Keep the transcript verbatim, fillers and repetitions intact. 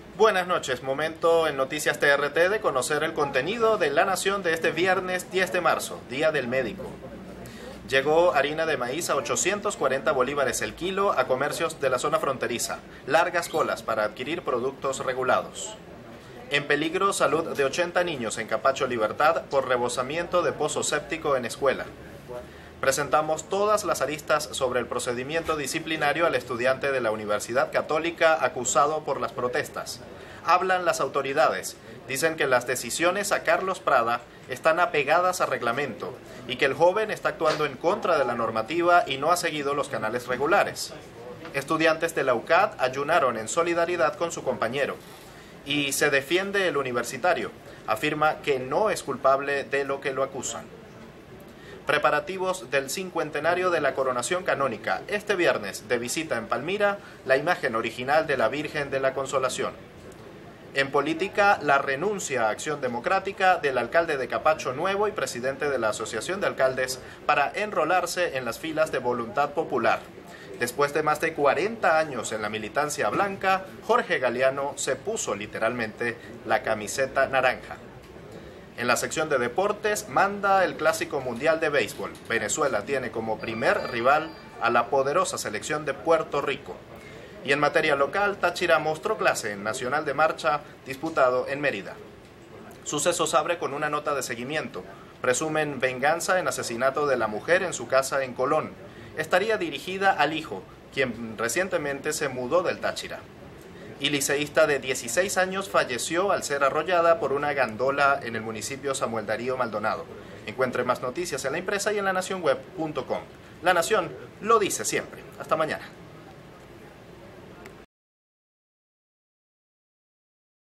Buenas noches, momento en Noticias T R T de conocer el contenido de La Nación de este viernes diez de marzo, Día del Médico. Llegó harina de maíz a ochocientos cuarenta bolívares el kilo a comercios de la zona fronteriza. Largas colas para adquirir productos regulados. En peligro salud de ochenta niños en Capacho Libertad por rebosamiento de pozo séptico en escuela. Presentamos todas las aristas sobre el procedimiento disciplinario al estudiante de la Universidad Católica acusado por las protestas. Hablan las autoridades, dicen que las decisiones a Carlos Prada están apegadas a reglamento y que el joven está actuando en contra de la normativa y no ha seguido los canales regulares. Estudiantes de la U C A D ayunaron en solidaridad con su compañero. Y se defiende el universitario, afirma que no es culpable de lo que lo acusan. Preparativos del cincuentenario de la coronación canónica. Este viernes, de visita en Palmira, la imagen original de la Virgen de la Consolación. En política, la renuncia a Acción Democrática del alcalde de Capacho Nuevo y presidente de la Asociación de Alcaldes para enrolarse en las filas de Voluntad Popular. Después de más de cuarenta años en la militancia blanca, Jorge Galeano se puso literalmente la camiseta naranja. En la sección de deportes, manda el Clásico Mundial de Béisbol. Venezuela tiene como primer rival a la poderosa selección de Puerto Rico. Y en materia local, Táchira mostró clase en Nacional de Marcha disputado en Mérida. Sucesos abre con una nota de seguimiento. Presumen venganza en asesinato de la mujer en su casa en Colón. Estaría dirigida al hijo, quien recientemente se mudó del Táchira. Y liceísta de dieciséis años falleció al ser arrollada por una gandola en el municipio Samuel Darío Maldonado. Encuentre más noticias en la impresa y en la nación web punto com. La Nación lo dice siempre. Hasta mañana.